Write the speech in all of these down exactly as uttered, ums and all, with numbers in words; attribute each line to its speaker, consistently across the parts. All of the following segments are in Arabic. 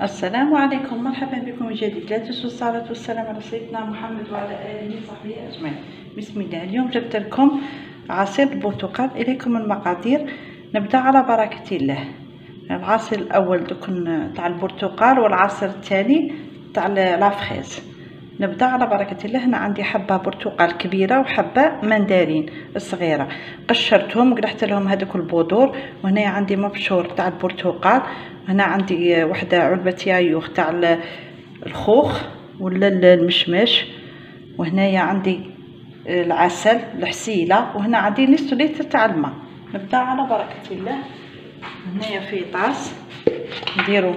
Speaker 1: السلام عليكم، مرحبا بكم من جديد. لا تنسوا الصلاة والسلام على سيدنا محمد وعلى آله وصحبه أجمعين. بسم الله. اليوم جبت لكم عصير البرتقال. إليكم المقادير. نبدأ على بركة الله. العصير الأول دكن تاع البرتقال والعصير الثاني تاع لافخيز. نبدأ على بركة الله. هنا عندي حبة برتقال كبيرة وحبة مندارين صغيرة، قشرتهم وقلحت لهم هذوك البذور. وهنا عندي مبشور تاع البرتقال. هنا عندي وحده علبة يايوخ تاع الخوخ ولا المشمش. وهنايا عندي العسل الحسيله. وهنا عندي نص لتر تاع الماء. نبدا على بركه الله. هنايا في طاس نديرو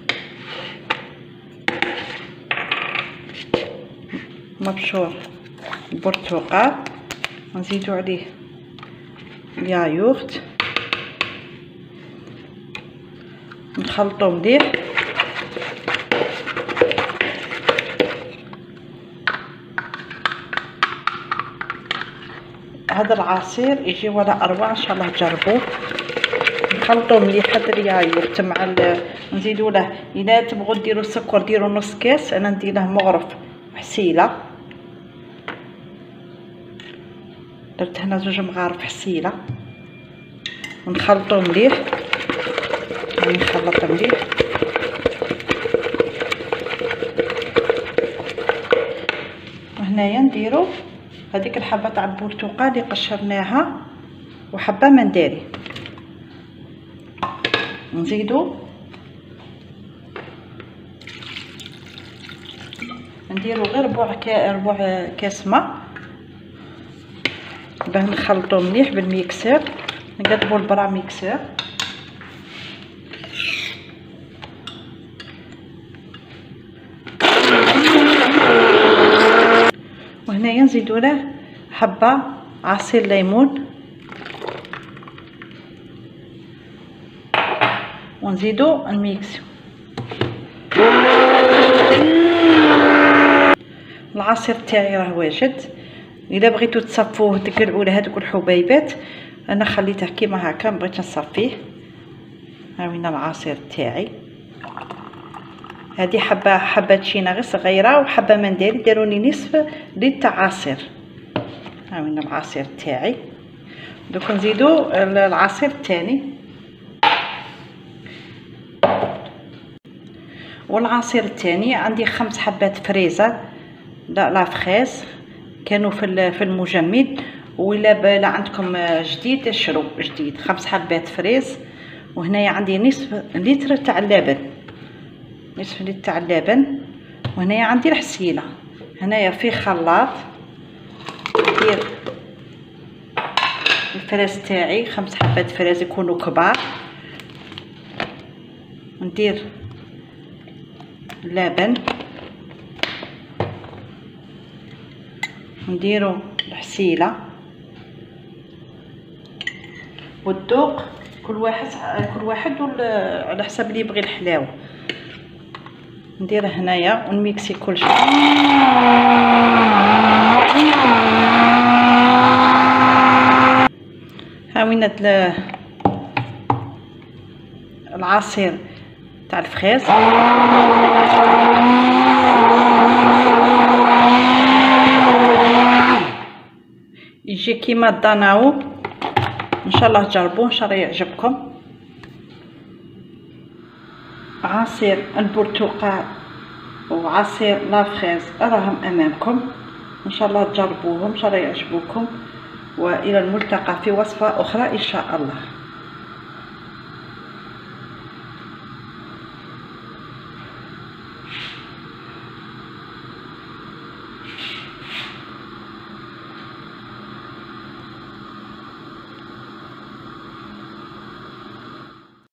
Speaker 1: مبشور البرتقال ونزيدو عليه اليايوخت، نخلطو مليح. هذا العصير يجي ولا اروع، ان شاء الله تجربوه. نخلطو مليح هذا اليايوخت مع نزيدو له. الا تبغوا ديروا السكر ديروا نص كاس، انا ندير له مغرف حسيله. درت هنا زوج مغارف حسيله ونخلطو مليح. نخلط مليح. وهنايا نديرو هذيك الحبه تاع البرتقال اللي قشرناها وحبه منداري. نزيدو نديرو غير ربع كا ربع كاس ماء باه نخلطو مليح بالميكسور. نقلبو البرا ميكسور. وهنايا نزيدو له حبه عصير ليمون ونزيدو الميكس. العصير تاعي راه واجد. الا بغيتو تصفوه تقلعوا له هذوك الحبيبات، انا خليته كيما هكا، بغيت نصفيه. ها وين العصير تاعي. هذه حبه حبه تشينا غير صغيره وحبه منداري داروني نصف لتر تاع عصير. ها وين العصير تاعي. دوك نزيدو العصير الثاني. والعصير الثاني عندي خمس حبات فريزه لا لافخيز كانوا في في المجمد. ولا بلا عندكم جديد شرو جديد. خمس حبات فريز. وهنايا عندي نصف لتر تاع اللبن، نصف لتر تاع اللبن. وهنايا عندي الحسيله. هنايا في خلاط ندير الفراز تاعي، خمس حبات فراز يكونوا كبار. ندير اللبن، نديرو الحسيله والذوق. كل واحد كل واحد على حسب اللي يبغي الحلاوه. ندير هنايا ونميكسي كلشي. ها وين العصير تاع الفخيز. يجي كيما الداناو. ان شاء الله تجربوه، ان شاء الله يعجبكم. عصير البرتقال وعصير لافخيز راهم امامكم. ان شاء الله تجربوهم، ان شاء الله يعجبوكم. والى الملتقى في وصفه اخرى ان شاء الله.